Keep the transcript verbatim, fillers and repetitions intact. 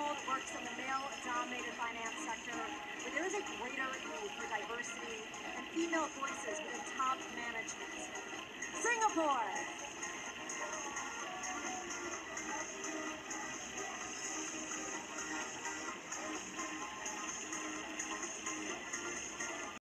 world works in the male-dominated finance sector, where there is a greater need for diversity and female voices within top management. Singapore!